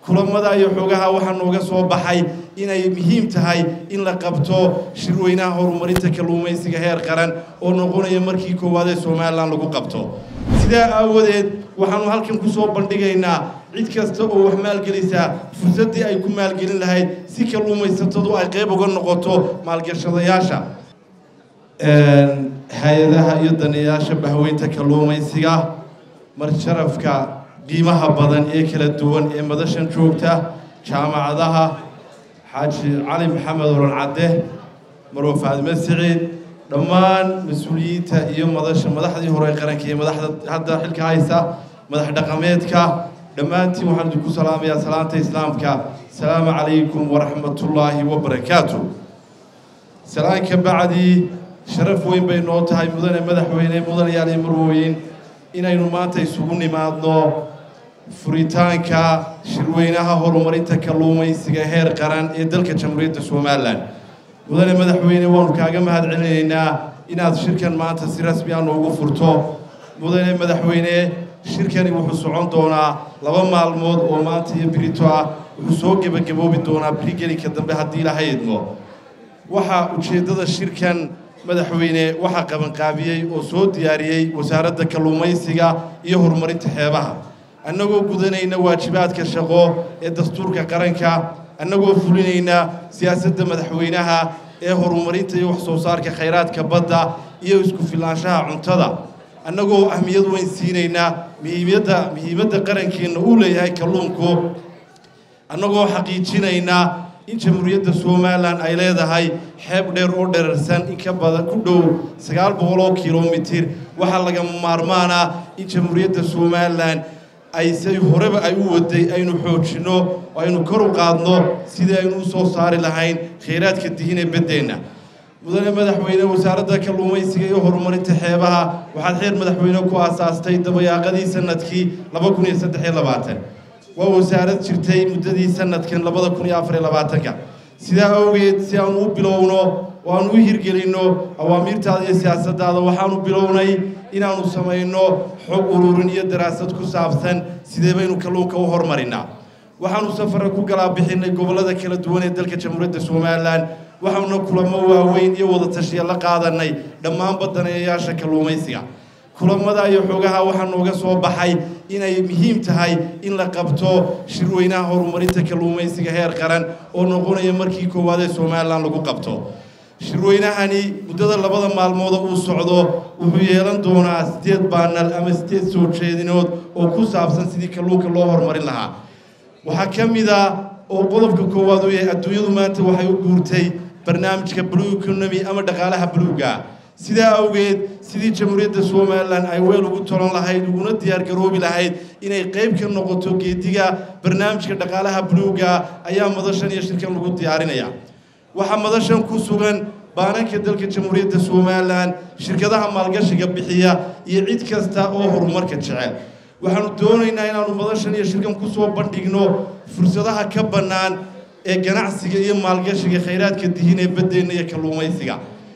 kulamada iyo xogaha waxaan nooga soo baxay inay muhiim tahay in la qabto shirweynaha horumarinta kalluumaysiga heer qaran oo noqonaya markii koowaad ee Soomaaliland lagu qabto sidaa aawadeed waxaanu halkan ku soo bandhigaynaa cid kasta oo wax maalgelisa fursadii ay ku maalgelin lahayd si kalluumaysatadu ay qayb uga noqoto maalgashadayaasha hay'adaha iyo daneeyaasha bahweynta kalluumaysiga mar sharafka qiimaha badan ee kala duwan ee madashan joogta jaamacadaha xaaji cali maxamed oran cadde marwo faadime siciid dhammaan mas'uuliyiinta iyo madaxdii hore qaranka iyo madaxda hadda xilka haysa madax dhaqameedka dhammaantiin waxaan idinku salaamayaa salaanta islaamka salaamu calaykum waraxmatullaahi wabarakaatuh salaanka bacdi sharaf weyn bay noo tahay mudane madaxweyne mudanayaal iyo marwooyin inaynu maanta isugu nimaadno furitaanka shirweynaha horumarinta kalluumaysiga heer qaran ee dalka Jamhuuriyadda Soomaaliland mudane madaxweyne waanu kaaga mahadcelinaynaa inaad shirkan maanta si rasmi ah noogu furto mudane madaxweyne shirkani wuxuu socon doonaa 2 maalmood oo maanta iyo birito ah wuxuu soo gabagaboobi doonaa brigelinka dambe haddii la haydmo waxa ujeedada shirkan madaxweyne waxa qaban qaabiyay oo soo diyaariyay wasaaradda kalluumaysiga iyo horumarinta xeebaha annagoo gudanayna waajibaadka shaqo ee dastuurka qaranka annagoo fulinayna siyaasadda madaxweynaha ee horumarinta iyo wax soo saarka khayraadka badda iyo isku filaanshaha cuntada annagoo ahmiyad weyn siinayna muhiimadda qarankeena uu leeyahay kalluunku annagoo xaqiijinayna in Jamhuuriyadda Soomaaliland ay leedahay xeeb dheer oo dherersan in ka badan ku dhow 900 kiiloomitir waxa laga maarmaana in Jamhuuriyadda Soomaaliland ay say horeba ay u waday aynu xoojino oo aynu kor u qaadno sidii aynu soo saari lahayn kheyraadka dihin ee badeena mudane madaxweyne wasaaradda kalluumaysiga iyo horumarinta xeebaha waxaad xeer madaxweyne ku aasaastay dabayaaqadii sanadkii 2023 waa wasaarad jirtay muddadii sanadkan 2024 sidaa awgeed si aan u bilowno oo aan u hirgelino awaamirtaada iyo siyaasaddaada waxaanu bilownay inaanu samayno xog ururin iyo daraasad ku saabsan sidee baynu kalluunka u horumarinaa waxaanu safar ku galaa bixinay gobolada kala duwan ee dalka Jamhuuriyadda Soomaaliland waxaanu kulamo waaweyn iyo wada tashiyo la qaadanay dhammaan badaneeyaasha kalluumaysiga kulamada iyo xogaha waxaan nooga soo baxay inay muhiim tahay in la qabto shirweynaha horumarinta kalluumaysiga heer qaran oo noqonaya markii koowaad ee Soomaaliland lagu qabto shirweynahani muddada 2 maalmood uu socdo wuxuu yeelan doonaa 8 baanal ama 8 soo jeedinood oo ku saabsan sidii kalluunka loo horumarin lahaa waxa kamida oo qodobka koowaad uu yahay adduunyadu maanta waxay u guurtay barnaamijka blue economy ama dhaqaalaha buluuga sidaa awgeed sidii Jamhuuriyadda Soomaaliland ay weel ugu tolan lahayd uguna diyaar garoobi lahayd inay qayb ka noqoto geediga barnaamijka dhaqaalaha buluuga ayaa madashan iyo shirkan lagu diyaarinaya waxa madashan ku sugan baananka dalka Jamhuuriyadda Soomaaliland shirkadaha maalgashiga bixiya iyo cid kasta oo horumarka jecel waxaanu doonaynaa inaanu madashan iyo shirkan ku soo bandhigno fursadaha ka bannaan ee ganacsiga iyo maalgashiga kheyraadka dihin ee badeena iyo kalluumaysiga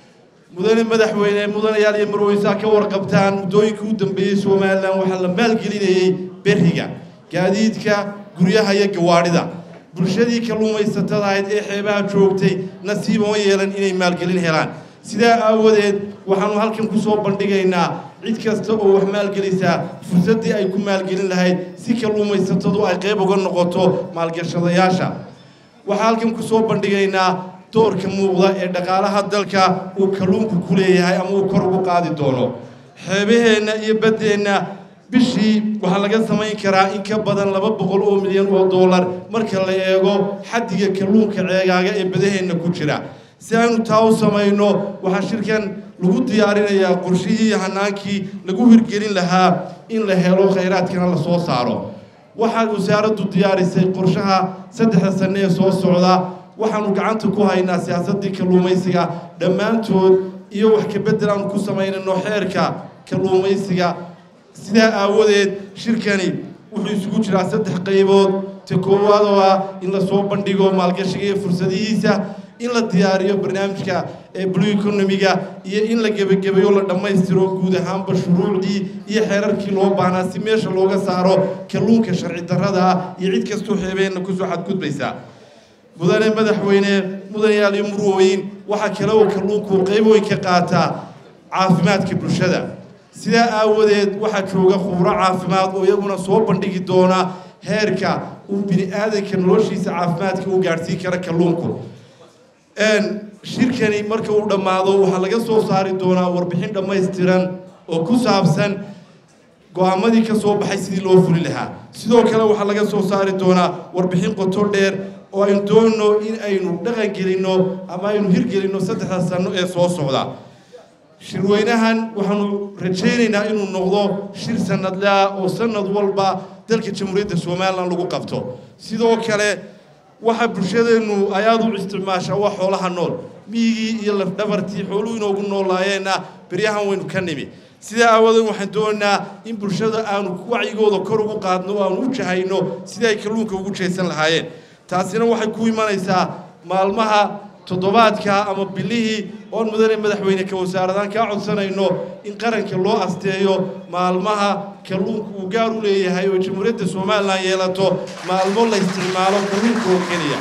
mudane madaxweyne mudanayaal iyo marwooyin ka warqabtaan muddooyinkii u dambeeyay Soomaaliland waxa la maalgelinayay beriga gaadiidka guryaha iyo gawaarida bulshadii kalluumaysatada ahayd ee xeebaha joogtay nasiib oo yeelan inay maalgelin helaan sidaa aawadeed waxaanu halkan ku soo bandhigaynaa cid kasta oo wax maalgelisa fursadii ay ku maalgelin lahayd si kalluumaysatadu ay qayb uga noqoto maalgashadayaasha waxa halkan ku soo bandhigaynaa doorka muuqda ee dhaqaalaha dalka uu kalluunku ku leeyahay ama uu kor ugu qaadi doono xeebaheena iyo badeena bishii waxa laga samayn karaa in ka badan 200 milyan oo dollar marka la eego xaddiga kalluunka ceegaaga ee badaheena ku jira si aanu taa u samayno waxa shirkan lagu diyaarinayaa qorshihii hanaankii lagu hirgelin lahaa in la helo kheyraadkana la soo saaro waxa wasaaraddu diyaarisay qorshaha 3 sano ee soo socda waxaanu gacanta ku haynaa siyaasadii kalluumaysiga dhammaantood iyo wax ka bedelaan ku samaynayno xeerka kalluumaysiga sidaa aawadeed shirkani wuxuu isugu jiraa 3 qaybood ta koowaad oo ah in la soo bandhigo maalgashiga iyo fursadihiisa in la diyaariyo barnaamijka blue economy-ga iyo in la gebagabeeyo la dhammaystiro guud ahaanba shuruucdii iyo xeerarkii loo baahnaa si meesha looga saaro kalluunka sharci darrada ah iyo cid kastoo xeebeenna kusoo xadgudbaysa mudane madaxweyne mudanayaal iyo murwooyin waxaa kale oo kalluunku qayb weyn ka qaataa caafimaadka bulshada sidaa aawadeed waxaa jooga khubro caafimaad oo iyaguna soo bandhigi doona heerka uu bini'aadanka noloshiisa caafimaadka u gaadhsiin kara kalluunku shirkani marka uu dhammaado waxaa laga soo saari doonaa warbixin dhammaystiran oo ku saabsan go'aamadii ka soo baxay sidii loo fuli lahaa sidoo kale waxaa laga soo saari doonaa warbixin qoto dheer oo aynu doonno in aynu dhaqan gelinno ama aynu hirgelinno 3 sano ee soo socda shirweynahan waxaanu rajaynaynaa inuu noqdo shir sanadle ah oo sanad walba dalka jamhuuriyadda Soomaaliland lagu qabto sidoo kale waxa bulshadeenu ay aad u isticmaashaa wax xoolaha nool miyigii iyo laf dhabartii xooluhu inoogu noolaayeenna bariyahan waynu ka nimi sida aawadan waxaan doonaynaa in bulshada aanu wacyigooda kor ugu qaadno oo aanu u jahayno sidii ay kalluunka ugu jeesan lahaayeen taasina waxay ku imanaysaa maalmaha toddobaadka ama bilihii oo mudane madaxweyne ka wasaaradan ka codsanayno in qaranka loo asteeyo maalmaha kalluunku uu gaar u leeyahay oo jamhuuriyadda Soomaaliland yeelato maalmo la isticmaalo kalluunka oo kaliya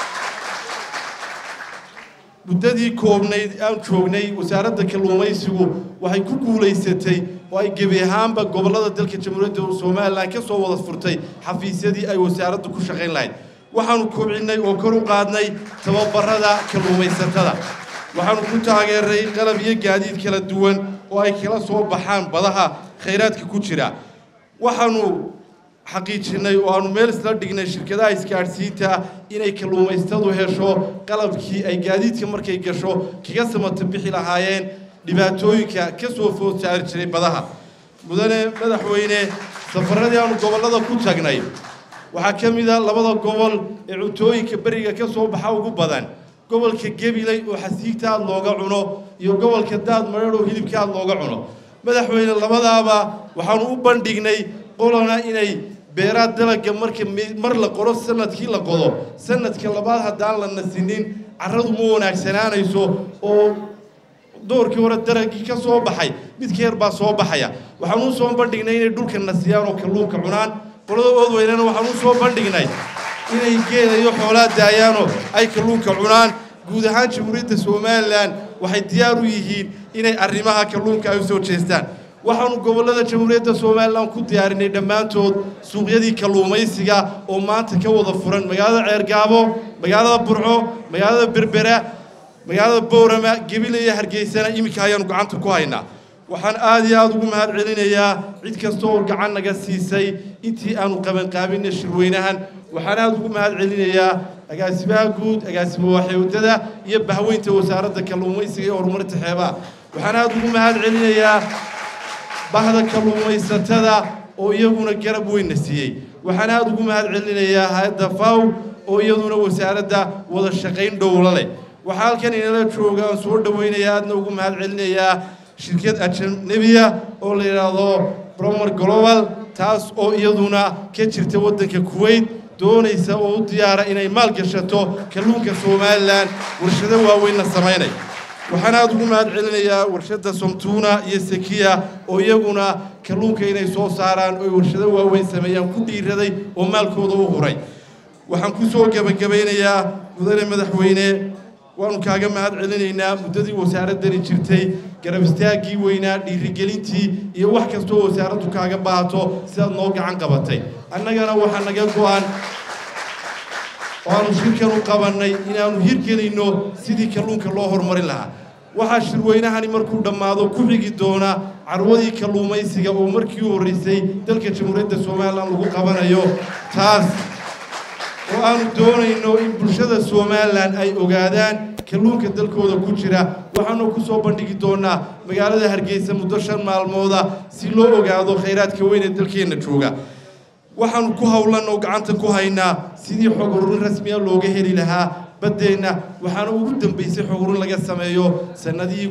muddadii koobnayd aan joognay wasaaradda kalluumaysigu waxay ku guuleysatay oo ay gebi ahaanba gobollada dalka jamhuuriyadda Soomaaliland ka soo wada furtay xafiisyadii ay wasaaraddu ku shaqayn lahayd waxaanu kobcinay oo kor u qaadnay tababarada kalluumaysatada waxaanu ku taageeray qalab iyo gaadiid kala duwan oo ay kala soo baxaan badaha kheyraadka ku jira waxaanu xaqiijinay oo aanu meel isla dhignay shirkadaha isgaarsiinta inay kalluumaystadu hesho qalabkii ay gaadiidka markay gasho kaga samata bixi lahaayeen dhibaatooyinka ka soo food saari jiray badaha mudane madaxweyne safaradii aanu gobollada ku tagnay waxaa ka mid ah 2 gobol ee cuntooyinka bariga ka soo baxa ugu badan gobolka Gabiley oo xasiigta aad looga cuno iyo gobolka Daadmareer oo hilibka aad looga cuno madaxweyne labadaaba waxaanu u bandhignay qolana inay beeraad dalagga mar la qoro sanadkii la qodo sanadka labaad haddaan la nasinin carradu ma wanaagsanaanayso oo doorkii hore dalagii ka soo baxay mid ka yar baa soo baxaya waxaanu u soo bandhignay inay dhulka nasiyaan oo kalluunka cunaan qolada oodweynana waxaan u soo bandhignay inay geela iyo xoolaha daayaano ay kalluunka cunaan guud ahaan jamhuuriyadda Soomaaliland waxay diyaar u yihiin inay arrimaha kalluunka ay soo jeestaan waxaanu gobollada jamhuuriyadda Soomaaliland ku diyaarinay dhammaantood suuqyadii kalluumaysiga oo maanta ka wada furan magaalada Ceergaabo magaalada Burco magaalada Berbera magaalada Boorama Gabiley iyo Hargeysa imika ayaan gacanta ku haynaa waxaan aad iyo aad ugu mahad celinayaa cid kasta oo gacan naga siisay intii aanu qaban qaabinay shirweynahan waxaan aad ugu mahad celinayaa agaasimaha guud agaasimaha waxyeelada iyo bahweynta wasaaradda kalluumaysiga iyo horumarinta xeebaha waxaan aad ugu mahad celinayaa bahda kalluumaysatada oo iyaguna garab weyn siiyay waxaan aad ugu mahad celinayaa hay'adda FAO oo iyaduna wasaaradda wada shaqayn dowla leh waxa halkan inala joogaan soo dhaweynayaa aadna ugu mahad celinayaa shirkad ajnabiya oo la yiraahdo Promer Global taas oo iyaduna ka jirta waddanka Kuwait doonaysa oo u diyaara inay maal gashato kalluunka Soomaaliland warshado waaweyn sameynay waxaan aad ugu mahad celinayaa warshada Somtuna iyo Sekiya oo iyaguna kalluunka inay soo saaraan oo warshado waaweyn sameeyaan ku dhiiraday oo maalkooda u huray waxaan ku soo gabagabeynayaa mudane madaxweyne waanu kaaga mahad celinaynaa muddadii wasaaradani jirtay garab istaagii weynaa dhiirigelintii iyo wax kasta oo wasaaraddu kaaga baahato sidaad noo gacan qabatay annagana waxaa naga go'an waanu shirkan u qabanay inaanu hirgelinno sidii kalluunka loo horumarin lahaa waxaa shirweynahani markuu dhammaado ku xigi doona carwadii kalluumaysiga oo markii u horreysay dalka jamhuuriyadda Soomaaliland lagu qabanayo taas oo aanu doonayno in bulshada Soomaaliland ay ogaadaan kalluunka dalkooda ku jira waxaanu ku soo bandhigi doonaa magaalada Hargeysa muddo 5 maalmood si loo ogaado kheyraadka weyn ee dalkeena jooga waxaanu ku hawlan oo gacanta ku haynaa sidii xog ururin rasmi ah looga heli lahaa badeena waxaanu ugu dambeysay xog ururin laga sameeyo sanadii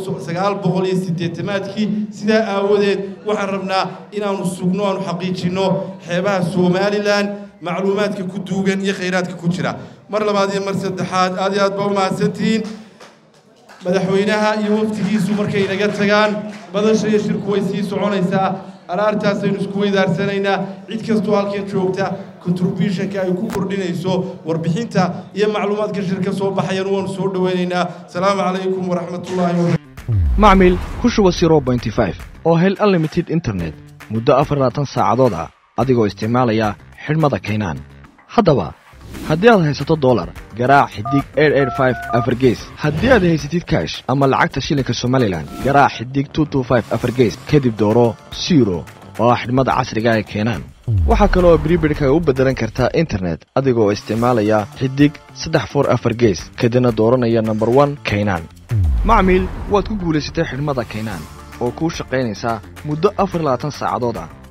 1980kii sida aawadeed waxaan rabnaa inaanu sugno aanu xaqiijino xeebaha Soomaaliland معلوماتك كدوغن يا خيراتك كجرا مر لباد يا مر سدحاد aad iyo aad baa u mahadsantiin madaxweynaha iyo waftigiisu markay naga tagaan badasha iyo shirku way sii soconaysaa araartaas aynu isku weydaarsanayna cid kastoo halkan joogta contributionka ay ku kordhinayso warbixinta iyo macluumaadka shirka soo baxayan waan soo dhaweynaynaa salaamu calaykum waraxmatullaahi wabarakaatuh macmil ku shuba 0.5 oo hel unlimited internet muddo 24 saacadood ah adigoo isticmaalaya xidhmada kaynaan haddaba haddii aad haysato dollar garaac xidig 885 afargees haddii aad haysatid cash ama lacagta shilinka Somaliland garaac xidig 225 afargees kadib dooro 0 oo xidhmada casriga ah keenan waxa kale oo prepaid-ka u bedelan kartaa internet adigoo isticmaalaya xidig 34 afargees kadibna dooranaya number 1 keenan macmiil waad ku guuleysatay xidhmada keenan oo ku shaqeynaysa muddo 24 saacadood ah